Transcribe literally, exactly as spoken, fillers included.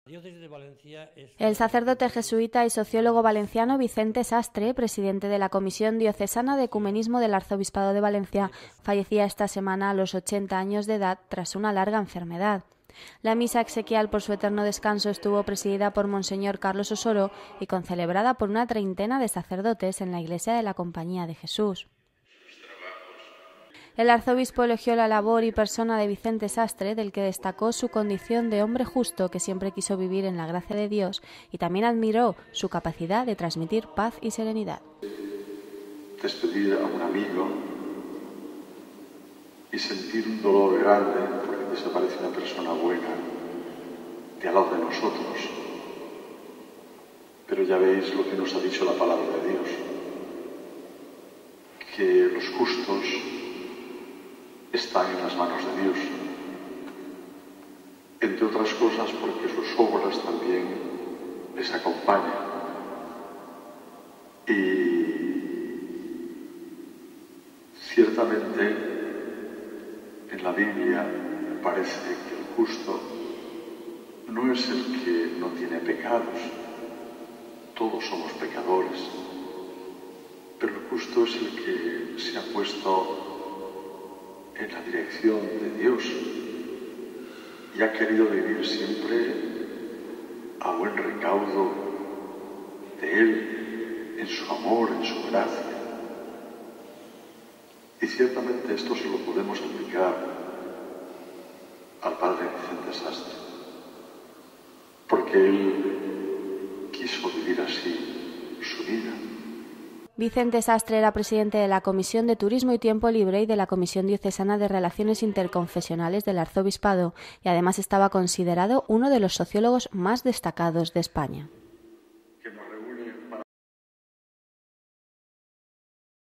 El sacerdote jesuita y sociólogo valenciano Vicente Sastre, presidente de la Comisión Diocesana de Ecumenismo del Arzobispado de Valencia, fallecía esta semana a los ochenta años de edad tras una larga enfermedad. La misa exequial por su eterno descanso estuvo presidida por Monseñor Carlos Osoro y concelebrada por una treintena de sacerdotes en la Iglesia de la Compañía de Jesús. El arzobispo elogió la labor y persona de Vicente Sastre, del que destacó su condición de hombre justo que siempre quiso vivir en la gracia de Dios, y también admiró su capacidad de transmitir paz y serenidad. Despedir a un amigo y sentir un dolor grande porque desaparece una persona buena de al lado de nosotros. Pero ya veis lo que nos ha dicho la palabra de Dios, que los justos están en las manos de Dios, entre otras cosas porque sus obras también les acompañan. Y ciertamente en la Biblia me parece que el justo no es el que no tiene pecados, todos somos pecadores, pero el justo es el que se ha puesto en la dirección de Dios y ha querido vivir siempre a buen recaudo de Él, en su amor, en su gracia. Y ciertamente esto se lo podemos aplicar al padre Vicente Sastre, porque él quiso vivir así su vida. Vicente Sastre era presidente de la Comisión de Turismo y Tiempo Libre y de la Comisión Diocesana de Relaciones Interconfesionales del Arzobispado, y además estaba considerado uno de los sociólogos más destacados de España.